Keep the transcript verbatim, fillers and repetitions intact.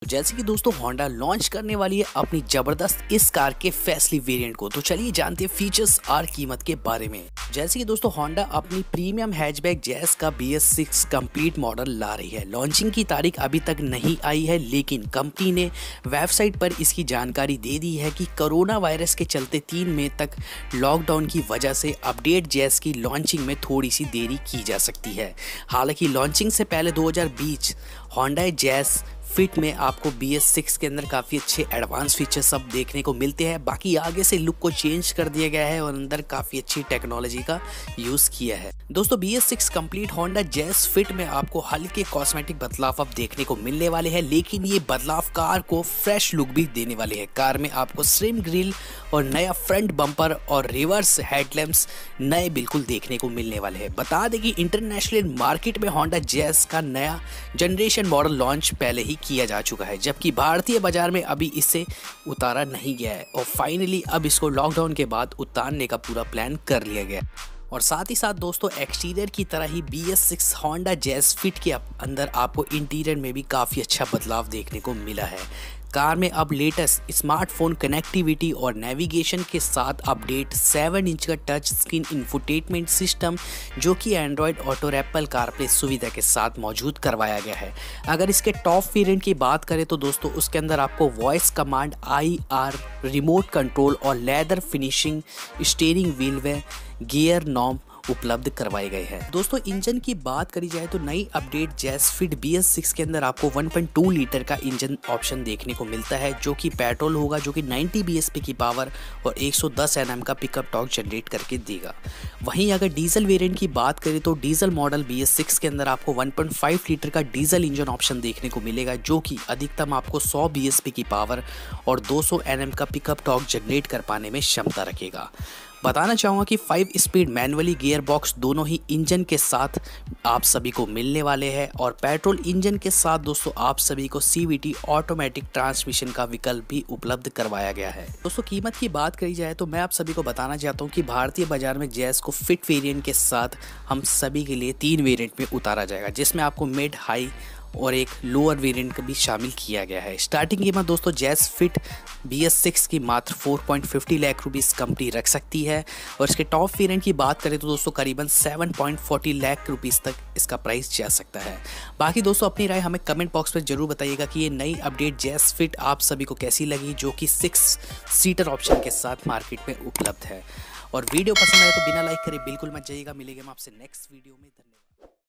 जैसे कि दोस्तों होंडा लॉन्च करने वाली है अपनी जबरदस्त इस कार के फैसली वेरिएंट को, तो चलिए जानते हैं फीचर्स और कीमत के बारे में। जैसे कि दोस्तों होंडा अपनी प्रीमियम हैचबैक जैज का B S six complete model ला रही है। लॉन्चिंग की तारीख अभी तक नहीं आई है, लेकिन कंपनी ने वेबसाइट पर इसकी जानकारी दे दी है कि कोरोना वायरस के चलते तीन मई तक लॉकडाउन की वजह से अपडेट जैज की लॉन्चिंग में थोड़ी सी देरी की जा सकती है। हालांकि लॉन्चिंग से पहले दो हज़ार बीस होंडा जैज फिट में आपको बी एस सिक्स के अंदर काफ़ी अच्छे एडवांस फीचर्स सब देखने को मिलते हैं। बाकी आगे से लुक को चेंज कर दिया गया है और अंदर काफ़ी अच्छी टेक्नोलॉजी का यूज़ किया है। दोस्तों B S six complete Honda Jazz Fit में आपको हल्के कॉस्मेटिक बदलाव अब देखने को मिलने वाले हैं, लेकिन ये बदलाव कार को फ्रेश लुक भी देने वाले हैं। कार में आपको स्लिम ग्रिल और नया फ्रंट बम्पर और रिवर्स हेडलैम्प्स नए बिल्कुल देखने को मिलने वाले हैं। बता दें कि इंटरनेशनल मार्केट में होंडा जैज का नया जनरेशन मॉडल लॉन्च पहले ही किया जा चुका है, जबकि भारतीय बाजार में अभी इसे उतारा नहीं गया है और फाइनली अब इसको लॉकडाउन के बाद उतारने का पूरा प्लान कर लिया गया। और साथ ही साथ दोस्तों एक्सटीरियर की तरह ही B S six Honda Jazz Fit के अंदर आपको इंटीरियर में भी काफ़ी अच्छा बदलाव देखने को मिला है। कार में अब लेटेस्ट स्मार्टफोन कनेक्टिविटी और नेविगेशन के साथ अपडेट सेवन इंच का टच स्क्रीन इंफोटेनमेंट सिस्टम, जो कि एंड्रॉयड ऑटो और एप्पल कारप्ले सुविधा के साथ मौजूद करवाया गया है। अगर इसके टॉप वेरिएंट की बात करें तो दोस्तों उसके अंदर आपको voice command, I R, remote control और लेदर फिनिशिंग स्टीयरिंग व्हील व गियर नॉब उपलब्ध करवाए गए हैं। दोस्तों इंजन की बात करी जाए तो नई update Jazz Fit B S six के अंदर आपको वन पॉइंट टू लीटर का इंजन ऑप्शन देखने को मिलता है, जो कि पेट्रोल होगा, जो कि नब्बे बी एच पी की पावर और एक सौ दस एन एम का पिकअप टॉर्क जनरेट करके देगा। वहीं अगर डीजल वेरिएंट की बात करें तो diesel model B S six के अंदर आपको वन पॉइंट फाइव लीटर का डीजल इंजन ऑप्शन देखने को मिलेगा, जो कि अधिकतम आपको सौ बी एच पी की पावर और दो सौ एन एम का पिकअप टॉर्क जनरेट कर पाने में क्षमता रखेगा। बताना चाहूँगा कि five speed manually gear box दोनों ही इंजन के साथ आप सभी को मिलने वाले हैं और पेट्रोल इंजन के साथ दोस्तों आप सभी को C V T automatic transmission का विकल्प भी उपलब्ध करवाया गया है। दोस्तों कीमत की बात करी जाए तो मैं आप सभी को बताना चाहता हूँ कि भारतीय बाजार में जैज को फिट वेरिएंट के साथ हम सभी के लिए तीन वेरिएंट में उतारा जाएगा, जिसमें आपको मिड, हाई और एक लोअर वेरिएंट का भी शामिल किया गया है। स्टार्टिंग कीमत दोस्तों Jazz Fit B S six की मात्र चार पॉइंट पाँच शून्य लाख रुपीस कंपनी रख सकती है और इसके टॉप वेरिएंट की बात करें तो दोस्तों करीबन सात पॉइंट चार शून्य लाख रुपीस तक इसका प्राइस जा सकता है। बाकी दोस्तों अपनी राय हमें कमेंट बॉक्स में जरूर बताइएगा कि ये नई अपडेट जैज फिट आप सभी को कैसी लगी, जो कि सिक्स सीटर ऑप्शन के साथ मार्केट में उपलब्ध है। और वीडियो पसंद आए तो बिना लाइक करे बिल्कुल मत जाइएगा। मिलेंगे हम आपसे नेक्स्ट वीडियो में। धन्यवाद।